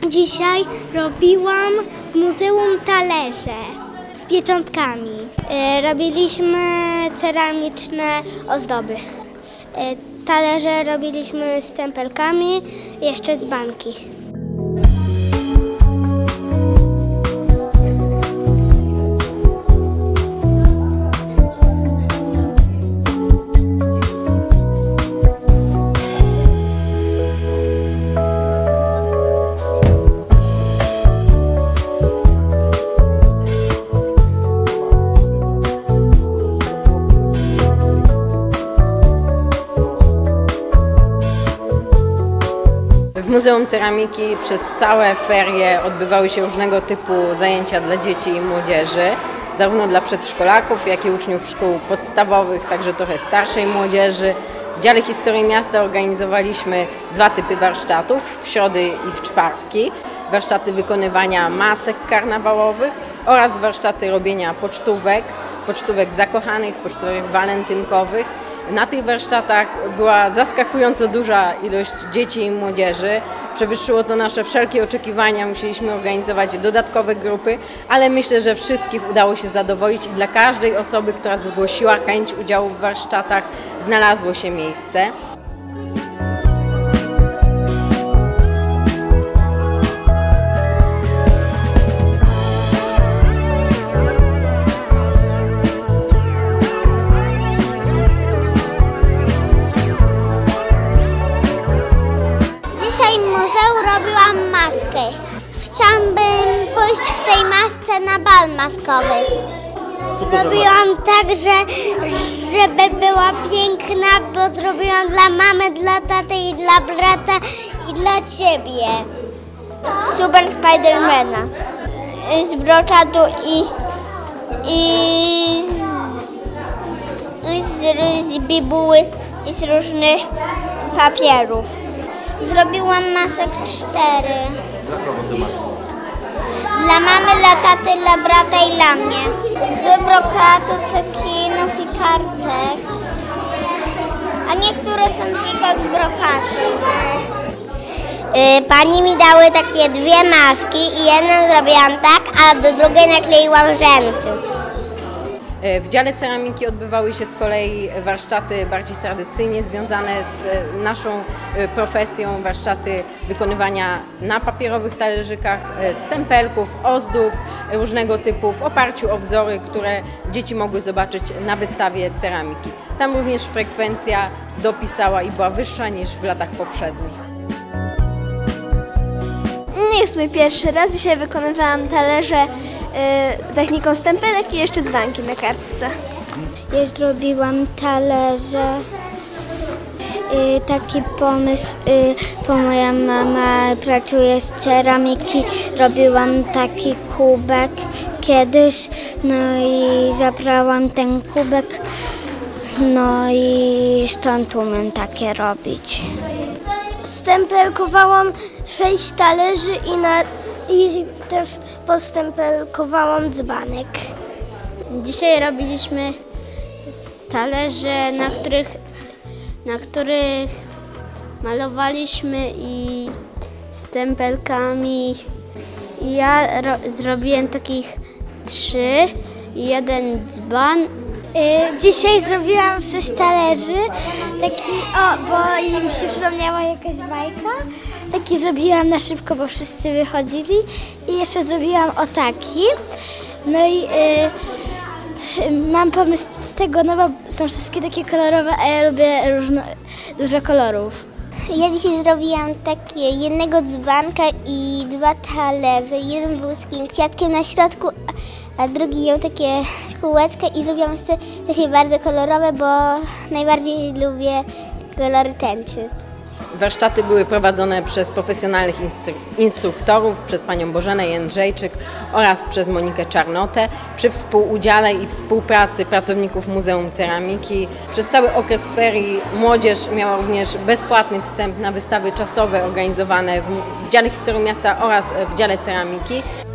Dzisiaj robiłam w muzeum talerze z pieczątkami. Robiliśmy ceramiczne ozdoby. Talerze robiliśmy z stempelkami, jeszcze dzbanki. W Muzeum Ceramiki przez całe ferie odbywały się różnego typu zajęcia dla dzieci i młodzieży, zarówno dla przedszkolaków, jak i uczniów szkół podstawowych, także trochę starszej młodzieży. W dziale Historii Miasta organizowaliśmy 2 typy warsztatów, w środy i w czwartki. Warsztaty wykonywania masek karnawałowych oraz warsztaty robienia pocztówek zakochanych, pocztówek walentynkowych. Na tych warsztatach była zaskakująco duża ilość dzieci i młodzieży. Przewyższyło to nasze wszelkie oczekiwania, musieliśmy organizować dodatkowe grupy, ale myślę, że wszystkich udało się zadowolić i dla każdej osoby, która zgłosiła chęć udziału w warsztatach, znalazło się miejsce. Dzisiaj w muzeum robiłam maskę. Chciałabym pójść w tej masce na bal maskowy. Robiłam tak, żeby była piękna, bo zrobiłam dla mamy, dla taty i dla brata i dla siebie. Super Spidermana. Z broczatu z bibuły i z różnych papierów. Zrobiłam masek 4. Dla mamy, dla taty, dla brata i dla mnie. Z brokatu, cekinów i kartek. A niektóre są tylko z brokatu. Pani mi dały takie 2 maski i jedną zrobiłam tak, a do drugiej nakleiłam rzęsy. W dziale ceramiki odbywały się z kolei warsztaty bardziej tradycyjnie związane z naszą profesją, warsztaty wykonywania na papierowych talerzykach, stempelków, ozdób różnego typu w oparciu o wzory, które dzieci mogły zobaczyć na wystawie ceramiki. Tam również frekwencja dopisała i była wyższa niż w latach poprzednich. Nie jest mój pierwszy raz. Dzisiaj wykonywałam talerze techniką stempelek i jeszcze dzbanki na kartce. Ja zrobiłam talerze. Taki pomysł, bo moja mama pracuje z ceramiki, robiłam taki kubek kiedyś, no i zabrałam ten kubek, no i stąd umiem takie robić. Stempelkowałam 6 talerzy i też postempelkowałam dzbanek. Dzisiaj robiliśmy talerze, na których malowaliśmy i stempelkami. Ja zrobiłem takich 3 i 1 dzban. Dzisiaj zrobiłam 6 talerzy, bo im się przypomniała jakaś bajka. Taki zrobiłam na szybko, bo wszyscy wychodzili i jeszcze zrobiłam o taki. No i mam pomysł z tego, no bo są wszystkie takie kolorowe, a ja lubię dużo kolorów. Ja dzisiaj zrobiłam jednego dzbanka i 2 talerze. Jeden był z takim kwiatkiem na środku, a drugi miał takie kółeczka i zrobiłam takie bardzo kolorowe, bo najbardziej lubię kolory tęczy. Warsztaty były prowadzone przez profesjonalnych instruktorów, przez panią Bożenę Jędrzejczyk oraz przez Monikę Czarnotę, przy współudziale i współpracy pracowników Muzeum Ceramiki. Przez cały okres ferii młodzież miała również bezpłatny wstęp na wystawy czasowe organizowane w dziale Historii Miasta oraz w dziale Ceramiki.